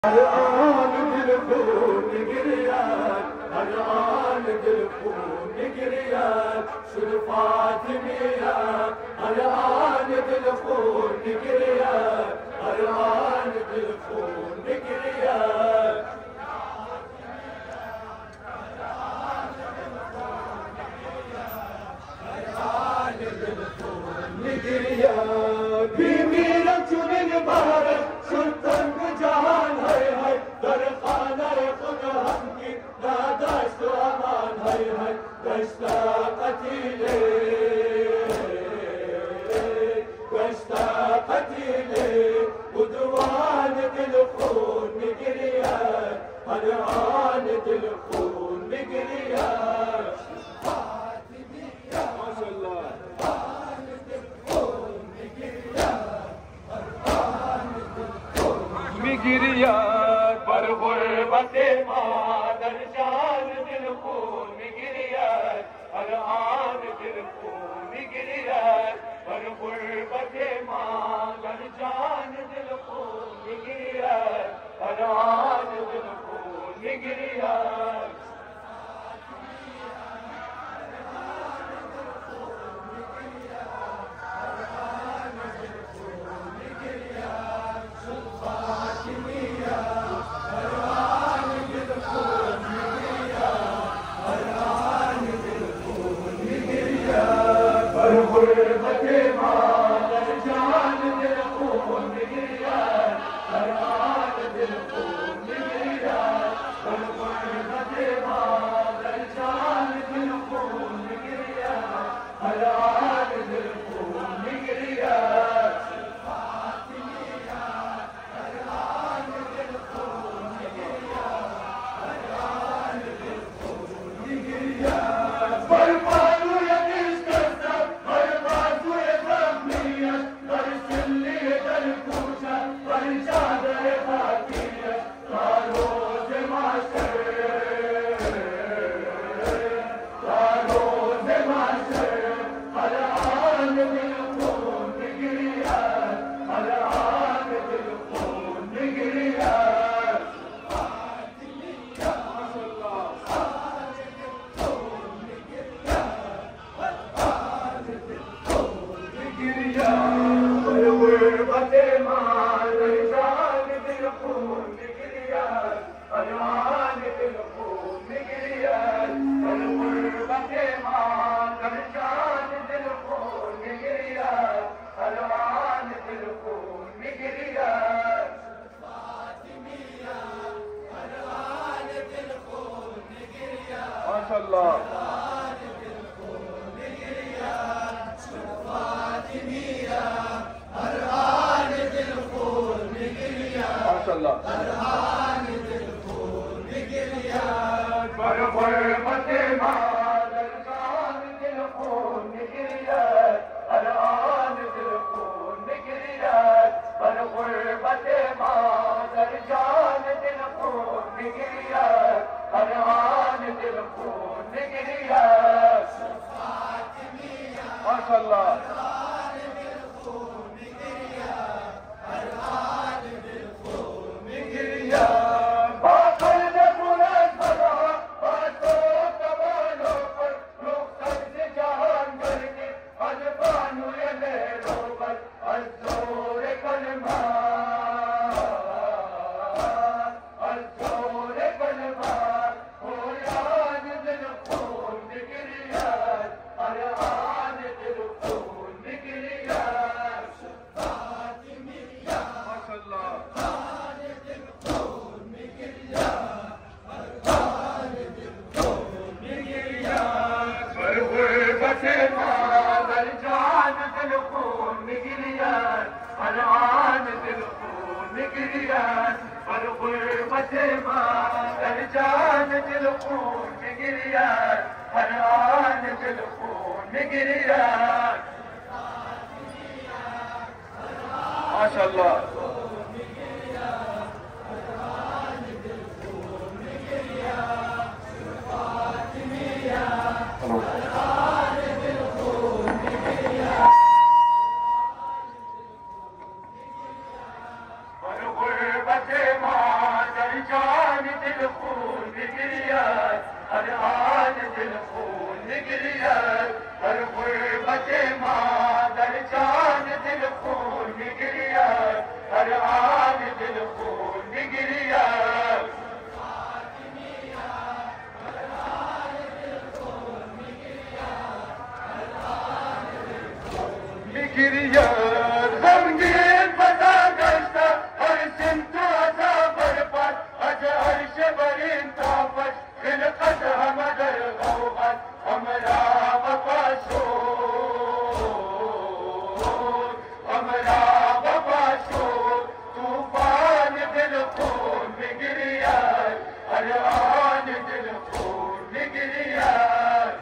الآن بالخون قريان الآن بالخون قريان شنو فاطمية الآن بالخون قريان الآن بالخون قريان بميلة البحر سلطان بجهان هاي هاي درخانة يخد همكي لا داشت أمان هاي هاي داشت قتيلي داشت قتيلي ودوان الخون مقريان هرعان الخون مقريان ما شاء الله مقريان بر غربت مادر جان دل خون مقريان الآن دل خون مقريان بر غربت مادر جان دل خون مقريان الآن دل خون مقريان ما شاء الله والغربة ما دل خون گریاد هر آن دل خون گریاد هر غربت مادر جان دل خون گریاد هر آن دل خون گریاد گریاد غمگین فدا گشته هر سمت و عذاب برپد از عرش برین تافت خلقت همه در غوغت همرا وفا شد همرا وفا شد توفان دل خون بگریاد هر آن دل خون بگریاد